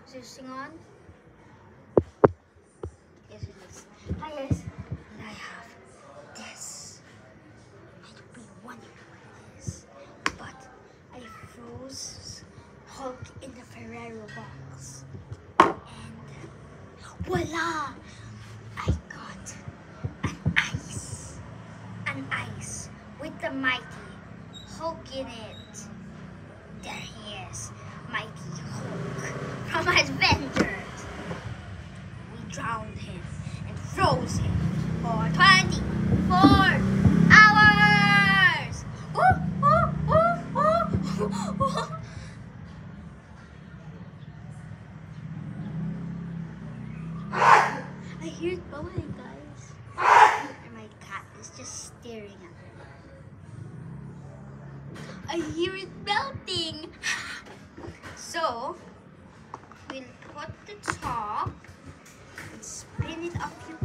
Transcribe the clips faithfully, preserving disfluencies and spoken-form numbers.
Is this thing on? Yes, it is. Hi guys. And I have this. I don't really wonder what it is. But I froze Hulk in the Ferrero box. And voila! I got an ice. An ice with the mighty Hulk in it. There he is. Mighty Hulk from Avengers. We drowned him and froze him for twenty-four hours. Ooh, ooh, ooh, ooh, ooh. I hear it bubbling, guys. And my cat is just staring at me. I hear it melting. So, we'll put the top and spin it up here.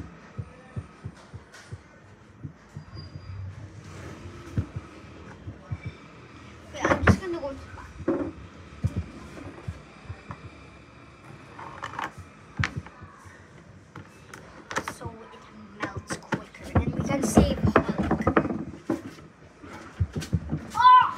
Wait, I'm just gonna go to the back. So it melts quicker and we can save Hulk. Oh!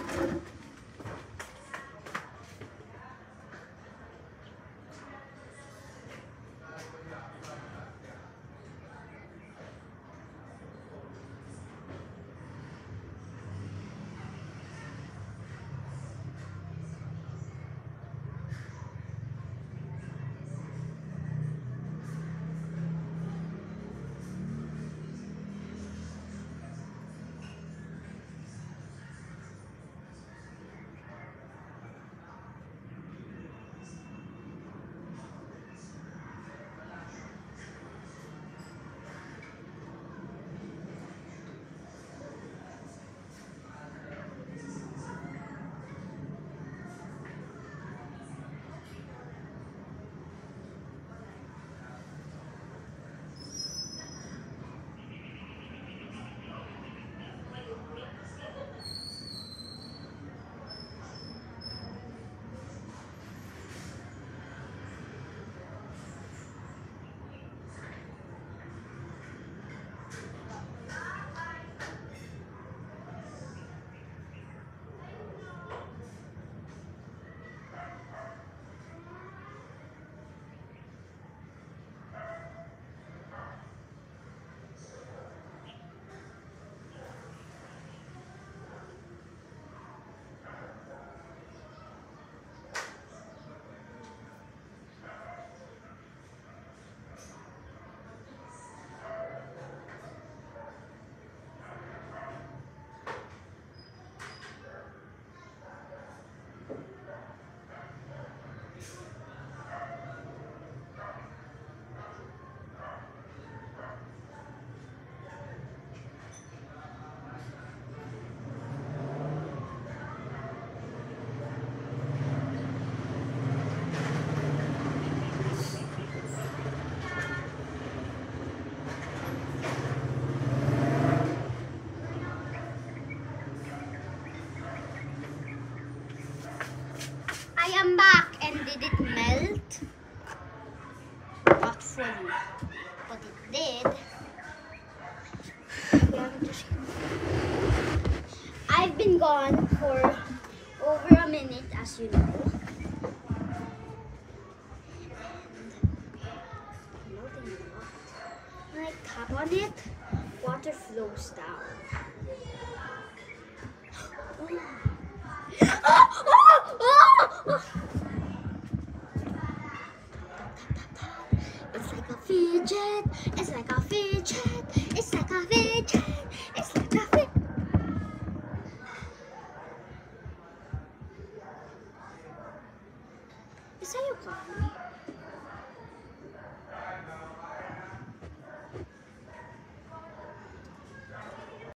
I am back, and did it melt? Not fully, but it did. I've been gone for over a minute, as you know. And when I tap on it, water flows down. Oh. Oh, oh, oh. It's like a fidget, it's like a fidget, it's like a fidget, it's like a fidget. Is that your car?